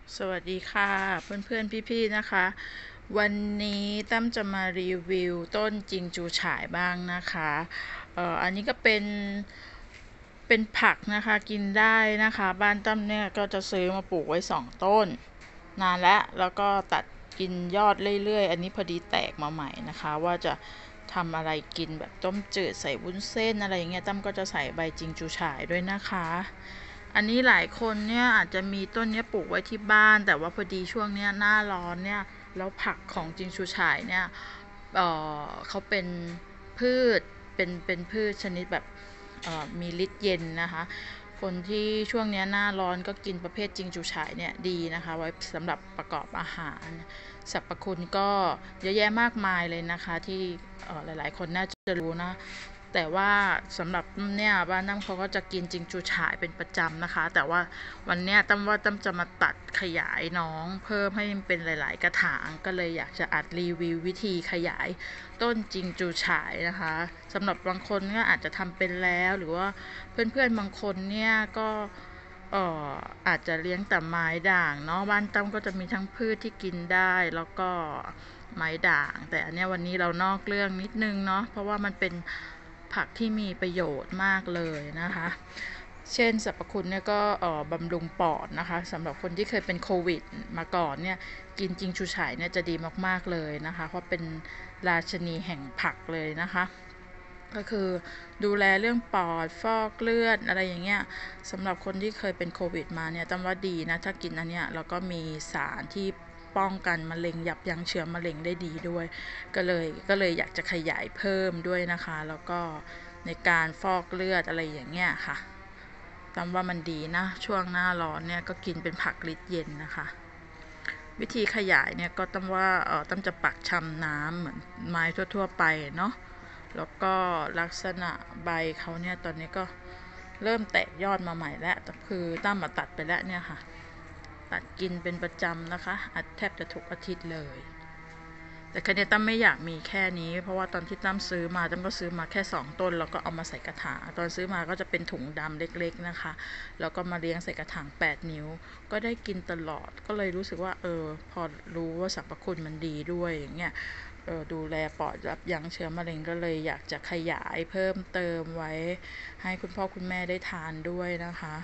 สวัสดีค่ะเพื่อนๆพี่ๆนะคะวันนี้ตั้มจะมารีวิวต้นจิงจูฉ่ายบ้างนะคะอันนี้ก็เป็นผักนะคะกินได้นะคะบ้านตั้มเนี่ยก็จะซื้อมาปลูกไว้2 ต้นนานแล้วก็ตัดกินยอดเรื่อยๆอันนี้พอดีแตกมาใหม่นะคะว่าจะทำอะไรกินแบบต้มจืดใส่วุ้นเส้นอะไรอย่างเงี้ยตั้มก็จะใส่ใบจิงจูฉ่ายด้วยนะคะอันนี้หลายคนเนี่ยอาจจะมีต้นนี้ปลูกไว้ที่บ้านแต่ว่าพอดีช่วงเนี้ยหน้าร้อนเนี่ยแล้วผักของจิงจูฉ่ายเนี่ยเขาเป็นพืชเป็นพืชชนิดแบบมีฤทธิ์เย็นนะคะคนที่ช่วงนี้หน้าร้อนก็กินประเภทจิงจูฉ่ายเนี่ยดีนะคะไว้สำหรับประกอบอาหารสรรพคุณก็เยอะแยะมากมายเลยนะคะที่หลายๆคนน่าจะรู้นะแต่ว่าสำหรับเนี่ยบ้านตั้มเขาก็จะกินจิงจูฉ่ายเป็นประจำนะคะแต่ว่าวันเนี้ยตั้มจะมาตัดขยายน้องเพิ่มให้มันเป็นหลายๆกระถางก็เลยอยากจะอัดรีวิววิธีขยายต้นจิงจูฉ่ายนะคะสำหรับบางคนก็อาจจะทำเป็นแล้วหรือว่าเพื่อนๆบางคนเนี่ยก็อาจจะเลี้ยงแต่ไม้ด่างเนาะบ้านตั้มก็จะมีทั้งพืชที่กินได้แล้วก็ไม้ด่างแต่อันนี้วันนี้เรานอกเรื่องนิดนึงเนาะเพราะว่ามันเป็นผักที่มีประโยชน์มากเลยนะคะเช่นสรรพคุณเนี่ยก็บำรุงปอดนะคะสำหรับคนที่เคยเป็นโควิดมาก่อนเนี่ยกินจิงจูฉ่ายเนี่ยจะดีมากๆเลยนะคะเพราะเป็นราชนีแห่งผักเลยนะคะก็คือดูแลเรื่องปอดฟอกเลือดอะไรอย่างเงี้ยสำหรับคนที่เคยเป็นโควิดมาเนี่ยตั้งว่าดีนะถ้ากินอันเนี้ยแล้วก็มีสารที่ป้องกันมะเร็งยับยั้งเชื้อมะเร็งได้ดีด้วยก็เลยอยากจะขยายเพิ่มด้วยนะคะแล้วก็ในการฟอกเลือดอะไรอย่างเงี้ยค่ะตั้งว่ามันดีนะช่วงหน้าร้อนเนี่ยก็กินเป็นผักฤทธิ์เย็นนะคะวิธีขยายเนี่ยก็ตั้งว่าตั้งจะปักชำน้ำเหมือนไม้ทั่วๆไปเนาะแล้วก็ลักษณะใบเขาเนี่ยตอนนี้ก็เริ่มแตกยอดมาใหม่แล้วคือตั้มมาตัดไปแล้วเนี่ยค่ะตัดกินเป็นประจำนะคะแทบจะทุกอาทิตย์เลยแต่ครั้นี้ตั้มไม่อยากมีแค่นี้เพราะว่าตอนที่ตั้มซื้อมาตั้มก็ซื้อมาแค่2 ต้นแล้วก็เอามาใส่กระถางตอนซื้อมาก็จะเป็นถุงดำเล็กๆนะคะแล้วก็มาเลี้ยงใส่กระถาง8 นิ้วก็ได้กินตลอดก็เลยรู้สึกว่าพอรู้ว่าสรรพคุณมันดีด้วยอย่างเงี้ยดูแลปอดยับยั้งเชื้อมะเร็งก็เลยอยากจะขยายเพิ่มเติมไว้ให้คุณพ่อคุณแม่ได้ทานด้วยนะคะ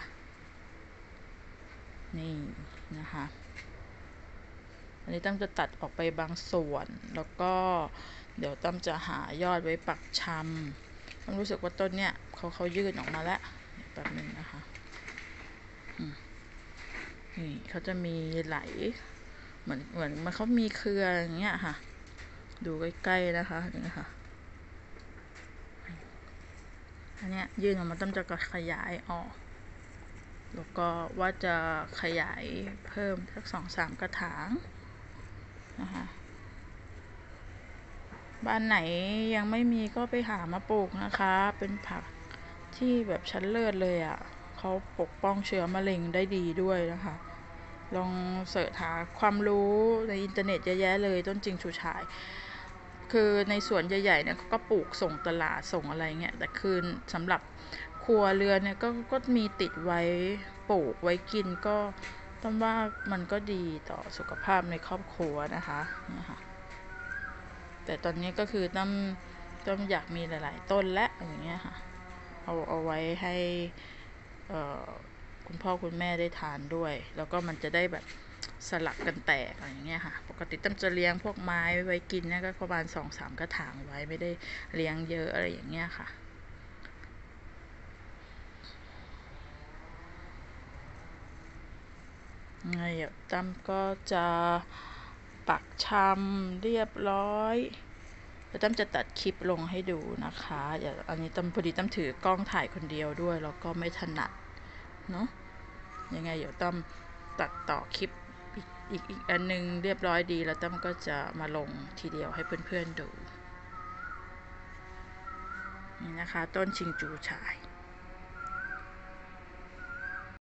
นี่นะคะอันนี้ตั้มจะตัดออกไปบางส่วนแล้วก็เดี๋ยวตั้มจะหายอดไว้ปักชำตั้มรู้สึกว่าต้นเนี้ยเขายืดออกมาแล้วแบบนึงนะคะนี่เขาจะมีไหลเหมือนมันเขามีเครืออย่างเงี้ยค่ะดูใกล้ๆนะคะนี่ค่ะอันเนี้ยยื่นออกมาตั้มจะขยายออกแล้วก็ว่าจะขยายเพิ่มสัก2-3 กระถางนะคะบ้านไหนยังไม่มีก็ไปหามาปลูกนะคะเป็นผักที่แบบชั้นเลิศเลยอ่ะเขาปกป้องเชื้อมะเร็งได้ดีด้วยนะคะลองเสิร์ชหาความรู้ในอินเทอร์เน็ตเยอะแยะเลยต้นจิงจูฉ่ายคือในสวนใหญ่ๆเนี่ยก็ปลูกส่งตลาดส่งอะไรเงี้ยแต่คือสำหรับครัวเรือนเนี่ยก็มีติดไว้ปลูกไว้กินก็ต้องว่ามันก็ดีต่อสุขภาพในครอบครัวนะคะแต่ตอนนี้ก็คือต้องอยากมีหลายๆต้นและอย่างเงี้ยค่ะเอาไว้ให้คุณพ่อคุณแม่ได้ทานด้วยแล้วก็มันจะได้แบบสลับกันแตกอะไรอย่างเงี้ยค่ะปกติตั้มจะเลี้ยงพวกไม้ไว้กินเนี่ยก็ประมาณ2-3 กระถางไว้ไม่ได้เลี้ยงเยอะอะไรอย่างเงี้ยค่ะไงตั้มก็จะปักชำเรียบร้อยแล้วตั้มจะตัดคลิปลงให้ดูนะคะอันนี้ตั้มพอดีตั้มถือกล้องถ่ายคนเดียวด้วยแล้วก็ไม่ถนัดเนาะยังไงเดี๋ยวตั้มตัดต่อคลิปอีกอันนึงเรียบร้อยดีแล้วตั้มก็จะมาลงทีเดียวให้เพื่อนๆดูนี่นะคะต้นชิงจูฉ่าย